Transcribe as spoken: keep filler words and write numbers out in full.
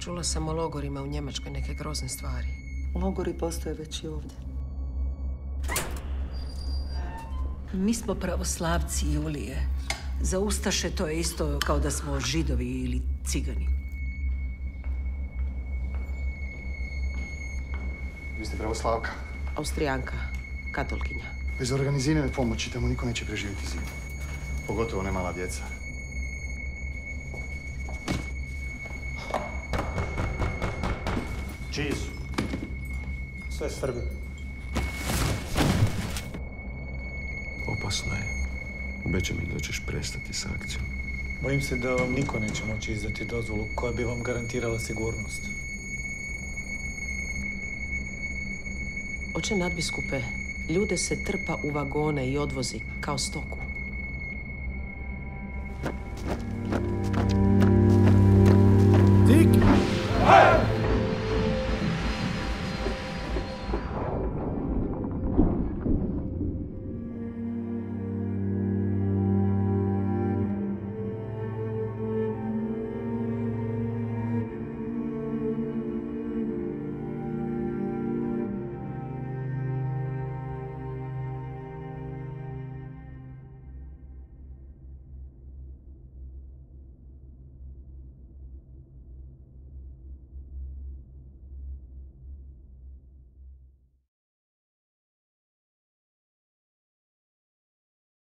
Čula sam o logorima u Njemačkoj neke grozne stvari. Logori postoje već i ovdje. Mi smo pravoslavci, Julije. Za ustaše to je isto kao da smo Židovi ili Cigani. Vi ste pravoslavka? Austrijanka, katolkinja. Bez organizirane pomoći tamo niko neće preživjeti zimu. Pogotovo ne mala djeca. Čiji su? Sve Srbi. Opasno je. Obećaj mi da ćeš prestati s akcijom. Bojim se da vam niko neće moći izdati dozvolu koja bi vam garantirala sigurnost. Oče nadbiskupe, ljude se trpa u vagone i odvozi kao stoku. Tik! Hej!